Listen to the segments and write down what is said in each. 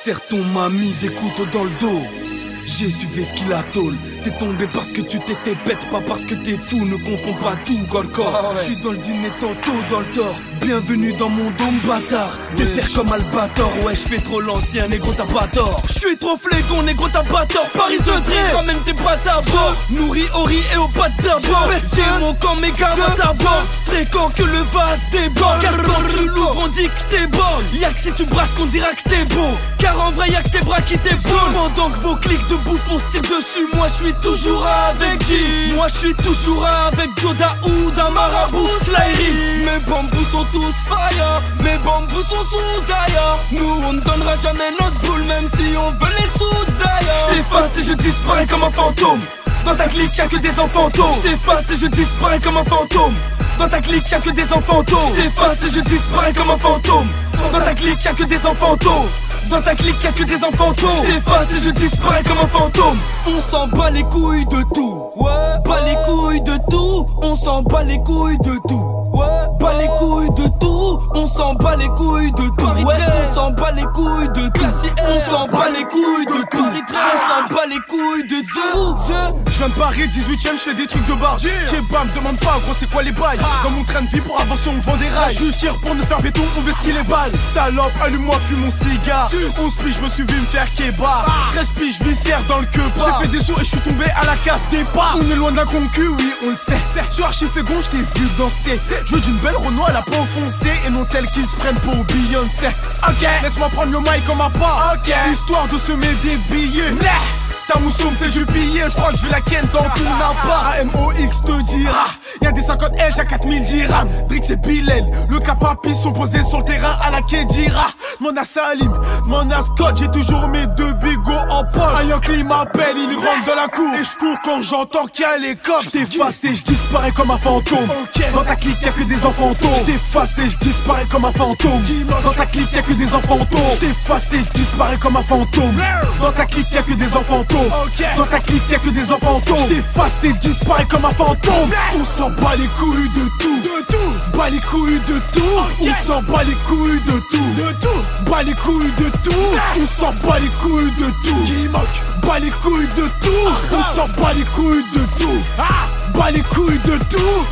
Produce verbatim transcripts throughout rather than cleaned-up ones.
Serre ton mamie des couteaux dans le dos. J'ai suivi ce qu'il a tôle. T'es tombé parce que tu t'étais bête, pas parce que t'es fou. Ne confonds pas tout, Gorkor. Ah ouais. J'suis dans le dîner tantôt dans le tort. Bienvenue dans mon dôme bâtard. Des terres comme Albator. Ouais, j'fais trop l'ancien, négro t'as pas tort. J'suis trop flégon, négro t'as pas tort. Paris se dresse, ramène tes pattes à bord. Nourris au riz et aux pattes d'abord. Besté mon camp, mes gamins d'abord. Fréquent que le vase déborde. Car quand tu l'ouvres, on dit que t'es bonne. Y'a que si tu brasses qu'on dira que t'es beau. Car en vrai, y'a que tes bras qui t'épaulent. Pendant que vos clics de bouffons se tirent dessus, moi j'suis toujours avec G. Moi j'suis toujours avec Joe Daoud, un marabout Slayery. Mes bambous sont tous fire, mes bambous sont sous ailleurs. Nous on ne donnera jamais notre boule, même si on veut les sous d'ailleurs. J't'efface et je disparais comme un fantôme. Dans ta clique y'a que des enfants fantômes. J't'efface et je disparais comme un fantôme. Dans ta clique y'a que des enfants fantômes. J't'efface et je disparais comme un fantôme. Dans ta clique y'a que des enfants fantômes. Dans ta clique y'a que des enfants fantômes. J't'efface et je disparais comme un fantôme. On s'en bat les couilles de tout. Ouais. Bat les couilles de tout. On s'en bat les couilles de tout. Ouais. Bat les couilles de tout. On s'en bat les couilles de tout. Ouais. On s'en bat les couilles de tout. On s'en bat les couilles de tout. On s'en bat les couilles de tout. Je viens de Paris, dix-huitième, je fais des trucs de bar. Kebab, demande pas, gros, c'est quoi les bails? Dans mon train de vie pour avancer, on vend des rails. Je tire pour ne faire béton, on veut skier les balles. Salope, allume-moi, fume mon cigare. onze piges, je me suis vu me faire kebab. treize piges, viscère dans le queue. J'ai fait des sauts et je suis tombé à la casse départ. On est loin de la concu, oui, on le sait. Sur Archifégon, je t'ai vu danser. Je veux d'une belle Renault à la peau foncée et non telle qui se prennent pour Beyoncé. Ok, laisse-moi prendre le mic comme un pas. Ok, histoire de semer des billets. Ta mousseau me fait du billet, je crois que je vais la ken dans tout n'a A M O X te dira. Y'a des cinquante H à quatre mille dirhams. Drix et Bilal, le Capapi sont posés sur le terrain à la Kedira. Mon a Salim, mon a Scott, j'ai toujours mes deux bigots en poche. Un Yankee m'appelle, il rentre dans la cour. Et je cours quand j'entends qu'il y a les cops. J't'efface et je disparais comme un fantôme. Dans ta clique y'a que des enfants fantômes. J't'efface et je disparais comme un fantôme. Dans ta clique y'a que des enfants fantômes. J't'efface et je disparais comme un fantôme. Dans ta clique y'a que des enfants fantômes. Okay. Dans ta clique y'a que des enfants fantômes. J't'efface et disparais comme un fantôme. On s'en bat les couilles de tout. De tout. Bat les couilles de tout. Okay. On s'en bat les couilles de tout. De tout. Bat les couilles de tout. On s'en bat les couilles de tout. Qui moque. Bat les couilles de tout. On s'en bat les couilles de tout. Bat les couilles de tout.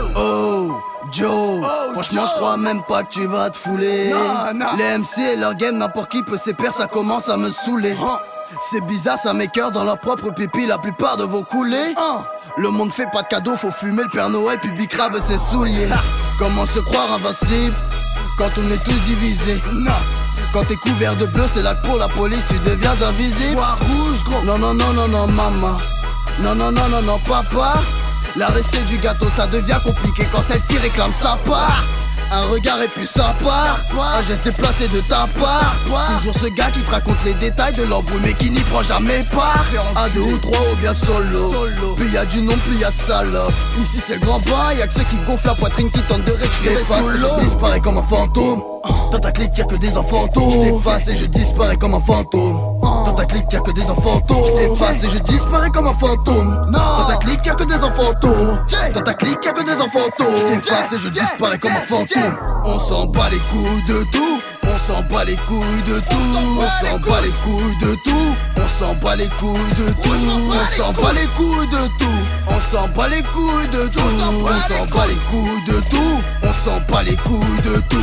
Oh Joe, oh, franchement je crois même pas que tu vas te fouler. Non, non. Les M C et leur game, n'importe qui peut se perdre, ça commence à me saouler. Oh. C'est bizarre, ça m'écœure dans leur propre pipi, la plupart de vos coulées. Oh. Le monde fait pas de cadeaux, faut fumer le Père Noël, puis bicrave ses souliers. Ah. Comment se croire invincible quand on est tous divisés? Non. Quand t'es couvert de bleu, c'est là que pour la police tu deviens invisible. Bois rouge gros. Non non non non non maman. Non non non non non papa. La recette du gâteau ça devient compliqué quand celle-ci réclame sa part. Un regard et puis ça part. Un geste déplacé de ta part. Toujours ce gars qui te raconte les détails de l'embrouille mais qui n'y prend jamais part. À deux ou trois ou bien solo. Plus y'a du nom, plus y'a de salope. Ici c'est le grand bain, y'a que ceux qui gonflent la poitrine qui tentent de respirer sous l'eau. Je disparais comme un fantôme. Dans ta clique y'a que des enfants fantômes. J't'efface et je disparais comme un fantôme. Dans ta clique y'a que des enfants fantômes. J't'efface et je disparais comme un fantôme. Dans ta clique y'a que des enfants fantômes. Dans ta clique y'a que des enfants fantômes. J't'efface et je disparais comme un fantôme. On s'en bat les couilles de tout. On s'en bat les couilles de tout. On s'en bat les couilles de tout. On s'en bat les couilles de tout. On s'en bat les couilles de tout. On s'en bat les couilles de tout. On s'en bat les couilles de tout. On s'en bat les couilles de tout.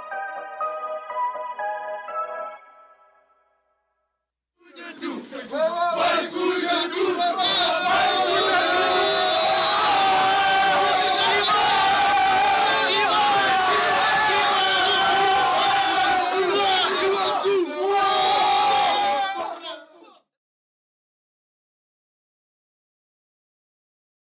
Ouais, ouais.